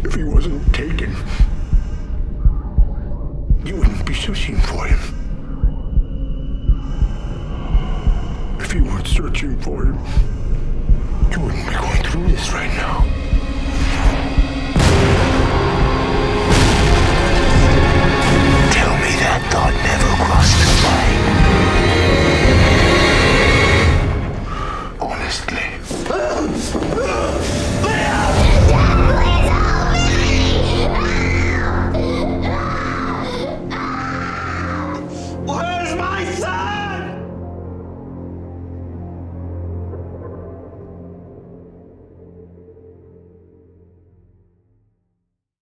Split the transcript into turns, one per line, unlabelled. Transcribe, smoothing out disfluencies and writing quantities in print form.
If he wasn't taken, you wouldn't be searching for him. If you weren't searching for him, you wouldn't be going through this right now.